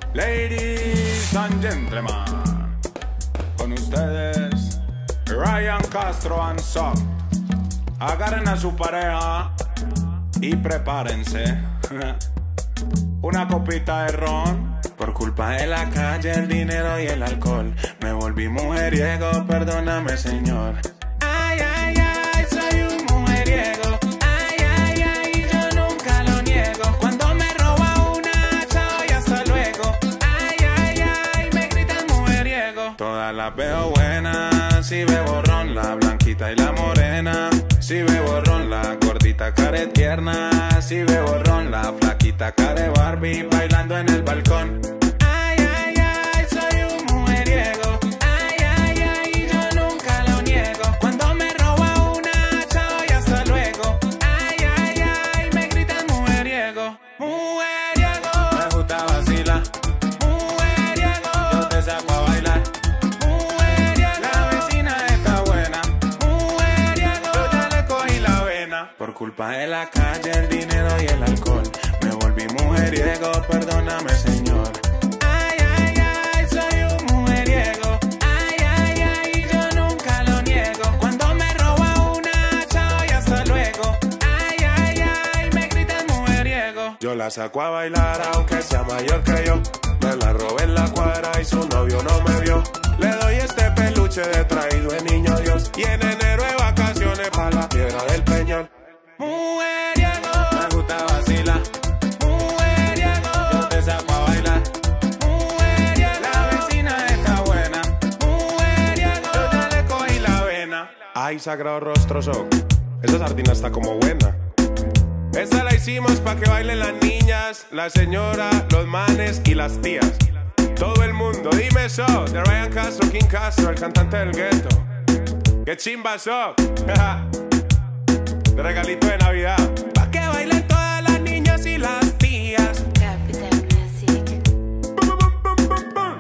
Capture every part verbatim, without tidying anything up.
Ladies and gentlemen, con ustedes Ryan Castro and Son. Agarren a su pareja y prepárense. Una copita de ron. Por culpa de la calle, el dinero y el alcohol, me volví mujeriego, perdóname, señor. Ay, ay, ay, soy un mujeriego. Ay, ay, ay, yo nunca lo niego. Cuando me roba una, chao y hasta luego. Ay, ay, ay, me gritan mujeriego. Todas las veo buenas, si bebo ron, la blanquita y la morena. Si bebo ron, la gordita care tierna. Si bebo ron, la flaquita care Barbie bailando en el balcón. Ay, ay, ay, soy un mujeriego. Ay, ay, ay, yo nunca lo niego. Cuando me roba una, chao y hasta luego. Ay, ay, ay, me gritan mujeriego. Mujeriego. Me gusta vacilar. Mujeriego. Yo te saco a bailar. Mujeriego. La vecina está buena. Mujeriego. Yo ya le cogí la vena. Por culpa de la calle, el dinero y el alcohol, me volví mujeriego, perdóname, señor. Ay, ay, ay, soy un mujeriego. Ay, ay, ay, yo nunca lo niego. Cuando me roba una, chao y hasta luego. Ay, ay, ay, me gritan mujeriego. Yo la saco a bailar aunque sea mayor que yo. Me la robé en la cuadra y su novio no me vio. Le doy este peluche de traído de niño Dios. Y en enero de vacaciones pa' la Piedra del Peñol. Mujeriego. Me gusta vacilar. Mujeriego. Yo te saco a bailar. Mujeriego. La vecina está buena. Mujeriego. Yo ya le cogí la vena. Ay, sagrado rostro son. Esa sardina está como buena. Esta la hicimos pa' que bailen las niñas, la señora, los manes y las tías. Todo el mundo, dime eso. De Ryan Castro, King Castro, el cantante del gueto. ¡Qué chimba eso! De regalito de Navidad. Pa' que bailen todas las niñas y las tías. Capital Music. Bum, bum, bum, bum, bum.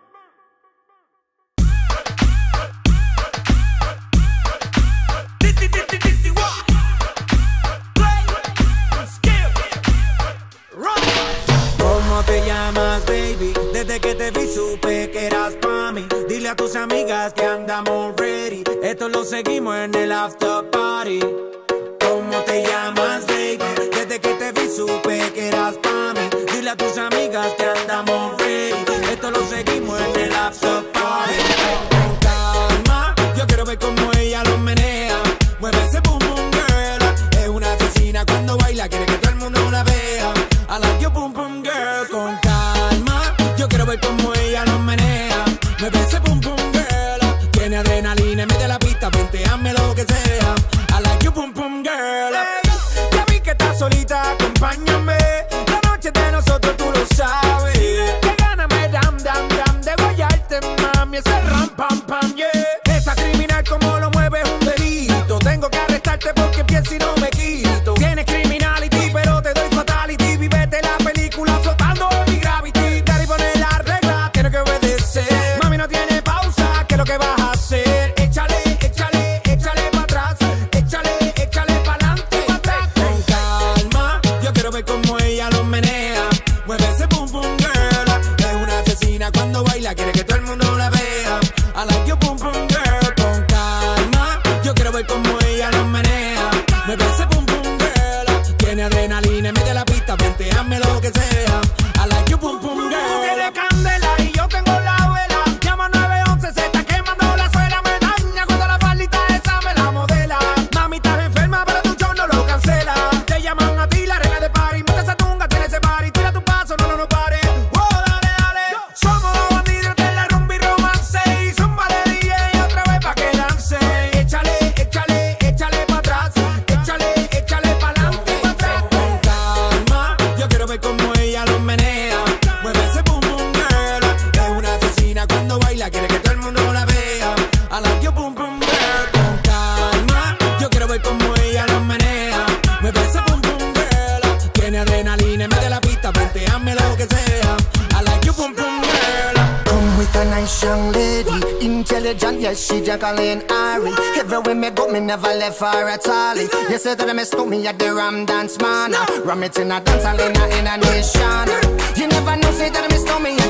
¿Cómo te llamas, baby? Desde que te vi supe que eras pa' mí. Dile a tus amigas que andamos ready. Esto lo seguimos en el after party. ¿Cómo te llamas, baby? Desde que te vi supe que eras pa' mí. Dile a tus amigas que andamos ready. Esto lo seguimos en el after party. Con calma, yo quiero ver cómo ella lo menea. Mueve ese boom boom girl. Es una asesina cuando baila, quiere que todo el mundo la vea. I like your boom boom girl. Con calma, yo quiero ver cómo ella lo menea. Mueve ese boom boom girl. Tiene adrenalina, mete la pista, venteame lo que sea. I like your boom boom girl. Hey, ya vi que estás solita, acompáñame. La noche es de nosotros, tú lo sabes. Que gana me dam dam dam de guayarte, mami. Ese ram pam pam, yeah. Esa criminal como lo mueve es un delito. Tengo que arrestarte porque pienso y no me quito. Tienes criminality, pero te doy fatality. Vivete la película flotando en mi gravity. Daddy pone la regla, tiene que obedecer. Mami no tiene pausa, ¿qué es lo que vas a hacer? Échale, échale, échale pa' atrás. Échale, échale pa'lante, pa' atrás. Con calma, yo quiero ver cómo ella lo menea. Mueve ese boom boom girl. Es una asesina cuando baila, quiere que todo el mundo la vea. I like your boom boom girl. Con calma, yo quiero ver cómo ella lo menea. Mueve ese boom boom girl. Tiene adrenalina, mete la pista, venteame lo que sea. I like your boom boom girl. Tú tienes candela y yo tengo la vela. Llama nueve once, se está quemando la suela. Me daña cuando la faldita esa me la modela. Mami, estás enferma, pero tu show no lo cancela. Te llaman a ti, la reina de party. Mete esa tunga, tiene ese party. Tira tu paso, no, no, no pares. Oh, dale, dale. Somos los bandidos de la rumba y romance. Y zumba de D J otra vez pa' que lance. Échale, échale, échale pa' atrás. Échale, échale pa'lante, pa' atrás. Con calma, yo quiero ver cómo ella lo menea. Mueve ese boom boom girl. Es una asesina cuando baila, quiere que todo el mundo la vea. I like your boom boom girl. Con calma, yo quiero ver cómo ella lo menea. Mueve ese boom boom girl. Tiene adrenalina, mete la pista, venteame lo que sea. I like your boom boom girl. Come with a nice young lady, intelligent, yes, she Jacqueline Ari. Everywhere me go, me never left her at all. You say that I miss me at the Ram Dance Man. Ram it in a dance hall in a, in a nation. You never know, say that I miss me at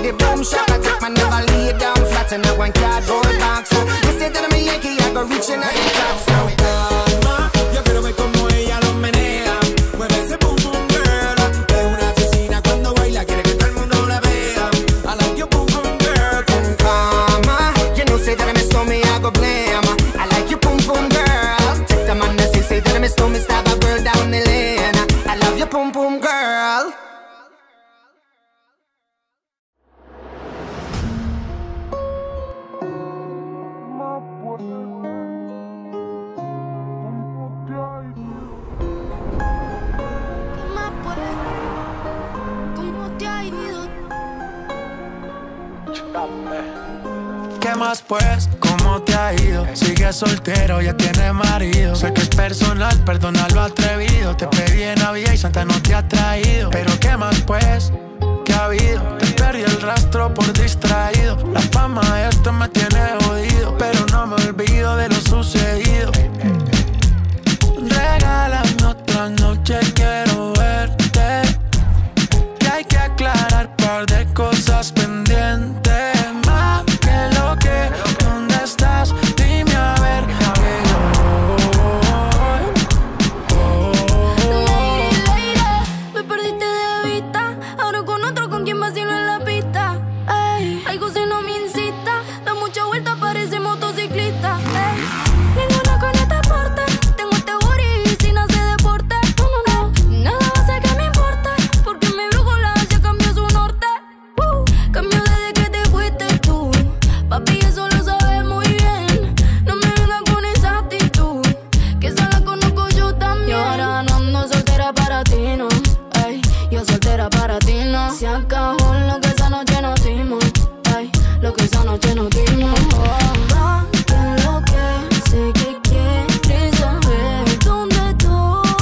go reaching at the top. So calma, yo quiero ver cómo ella lo menea. Mueve ese pum pum girl. Es una asesina cuando baila, quiere que todo el mundo la vea. I like your pum pum girl. Con calma, you know say that I miss me, I go blame. I like your pum pum girl. Take the man that say say that I miss me, stab a girl down the lane. I love your pum pum girl. ¿Qué más pues? ¿Cómo te ha ido? Sigues soltero, ya tienes marido. Sé que es personal, perdona lo atrevido. Te pedí en Navidad y Santa no te ha traído. Pero ¿qué más pues? ¿Qué ha habido? Te perdí el rastro por distraído. La fama de esto me tiene jodido, pero no me olvido de lo sucedido. Regálame otra noche, quiero verte. Que hay que aclarar par de cosas pendientes. Más que lo que, ¿dónde estás? Dime a ver que yo oh, oh. Lady, lady, me perdiste de vista. Ahora con otro, con quien vacilo en la pista. Ey, algo si no me incita. Da mucha vuelta, parece motociclista. Ey, ninguna con este porte. Tengo este booty sin hacer deporte. No, no, no, nada va a ser que me importe. Porque mi brújula ya cambió su norte. Uh, cambió desde que te fuiste tú. Papi, eso lo sabes muy bien. No me vengas con esa actitud, que esa la conozco yo también. Y ahora no ando soltera para ti, no. Ey, yo soltera para ti, no. Se acabó lo que esa noche nos dimos. Ey, lo que esa noche nos dimos. Oh, va, que lo que sé que quieres saber dónde estoy.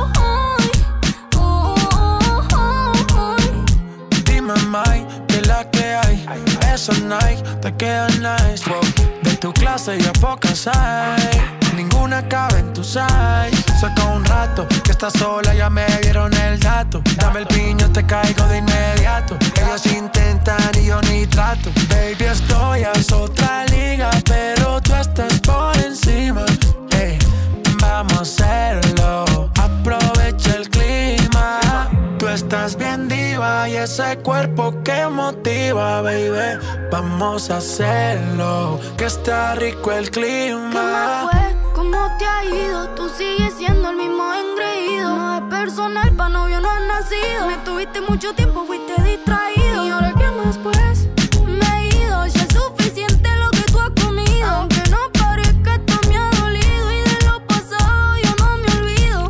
Oh, oh, oh, oh. Dime, Mike, que la que hay. Esos Nike te quedan nice. Wow. De tu clase ya pocas hay. Ninguna cabe en tu size. Saca un rato que estás sola, ya me dieron el dato. Dame el piño, te caigo de inmediato. Ellos intentan y yo ni trato. Baby, estoy a otra liga, pero tú estás por encima. Hey, vamos a hacerlo. Aprovecha el clima. Tú estás bien diva y ese cuerpo que motiva, baby. Vamos a hacerlo, que está rico el ¿Qué más clima. fue? ¿Cómo te ha ido? Tú sigues siendo el mismo engreído. No es personal, pa' novio no has nacido. Me tuviste mucho tiempo, fuiste distraído. ¿Y ahora qué más pues? Me he ido, ya es suficiente lo que tú has comido. Aunque no parezca, esto me ha dolido. Y de lo pasado yo no me olvido.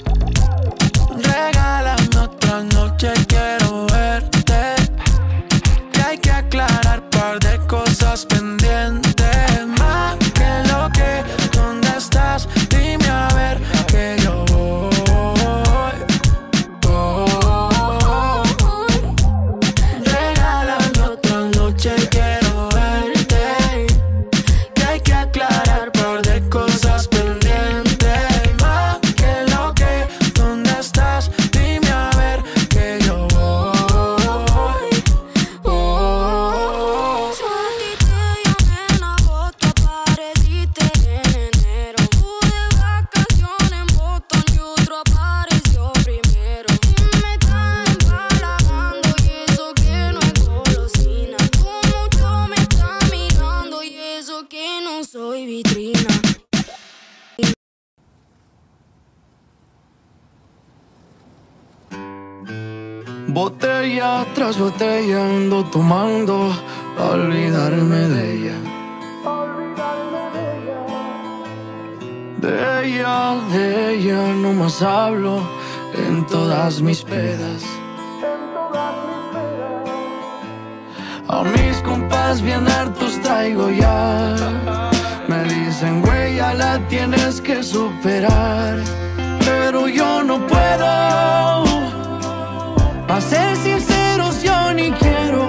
Regálame otra noche, quiero verte. Que hay que aclarar par de cosas pendientes. Más que lo que, ¿dónde estás? Dime a ver que yo voy. Oh, oh, oh. Regálame otra noche, quiero verte. Que hay que aclarar par de cosas pendientes. Más que lo que, ¿dónde estás? Dime a ver que yo voy. Oh, oh, Yo a ti te llamé en agosto, apareciste en enero. Pude vacaciones en Boston y otro apareció primero. Y me está empalagando y eso que no es golosina. Tú mucho me estás mirando y eso que no soy vitrina. Botella tras botella ando tomando a olvidarme de ella. De ella, de ella no más hablo en todas mis pedas. A mis compas bien hartos traigo ya. Me dicen, güey, ya la tienes que superar. Pero yo no puedo. Pa' ser sinceros yo ni quiero.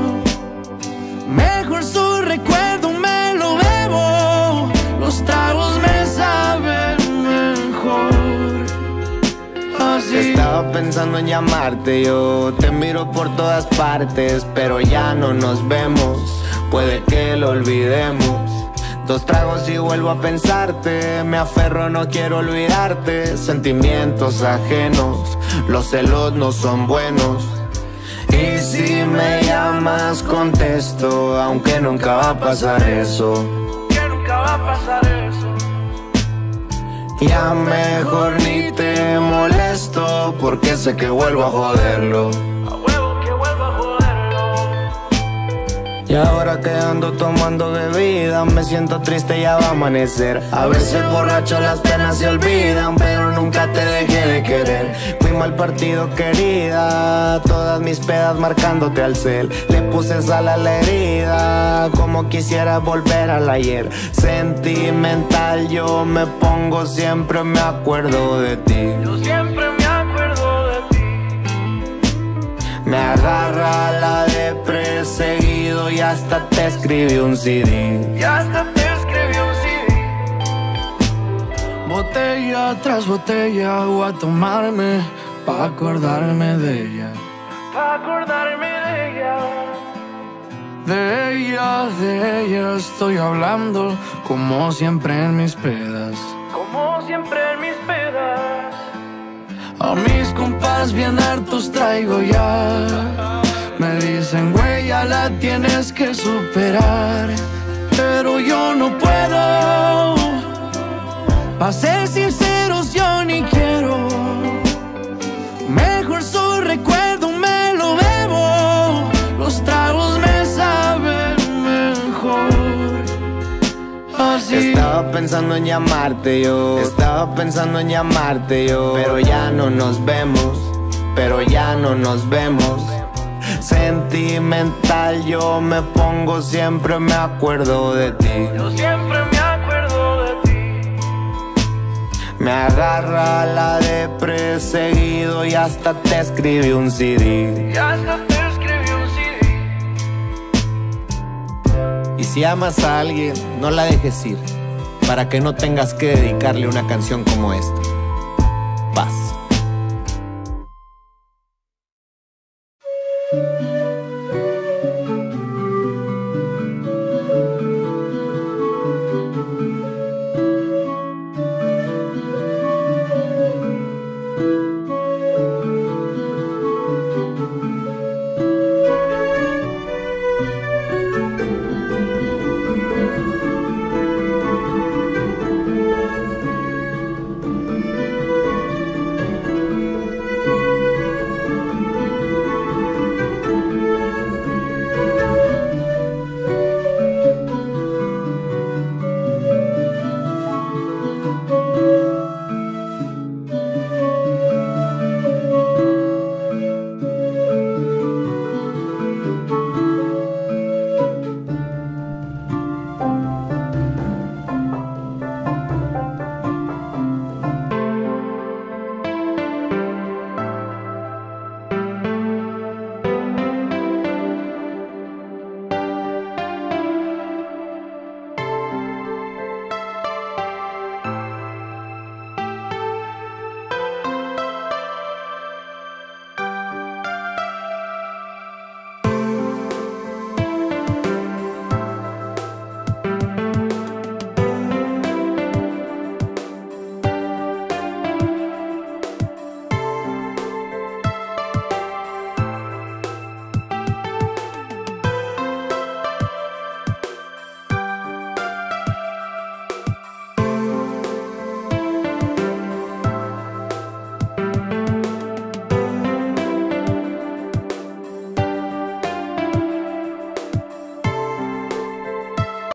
Mejor su recuerdo me lo bebo. Los tragos me saben mejor. Así. Estaba pensando en llamarte, yo te miro por todas partes, pero ya no nos vemos. Puede que lo olvidemos. Dos tragos y vuelvo a pensarte. Me aferro, no quiero olvidarte. Sentimientos ajenos, los celos no son buenos. Y si me llamas contesto, aunque nunca va a pasar eso. Que nunca va a pasar eso. Ya mejor ni te molesto, porque sé que vuelvo a joderlo. A huevo que vuelvo a joderlo. Y ahora que ando tomando bebida, me siento triste, ya va a amanecer. A veces borracho las penas se olvidan, pero nunca te dejé de querer. Fui mal partido, querida, todas mis pedas marcándote al cel. Le puse sal a la herida, como quisiera volver al ayer. Sentimental yo me pongo, siempre me acuerdo de ti. Yo siempre me acuerdo de ti. Me agarra la de perseguido y hasta te escribí un C D. Y hasta te escribí un C D. Botella tras botella voy a tomarme pa' acordarme de ella. Pa' acordarme de ella. De ella, de ella estoy hablando, como siempre en mis pedas. Como siempre en mis pedas. A mis compas bien hartos traigo ya. Me dicen, güey, ya la tienes que superar. Pero yo no puedo. Pa' ser sinceros, yo ni quiero. Mejor su recuerdo me lo bebo. Los tragos me saben mejor. Así. Estaba pensando en llamarte yo, estaba pensando en llamarte yo. Pero ya no nos vemos, pero ya no nos vemos. Sentimental yo me pongo, siempre me acuerdo de ti. Yo siempre me acuerdo de ti. Me agarra la de perseguido y hasta te escribí un C D. Y hasta te escribí un C D. Y si amas a alguien, no la dejes ir, para que no tengas que dedicarle una canción como esta. Paz.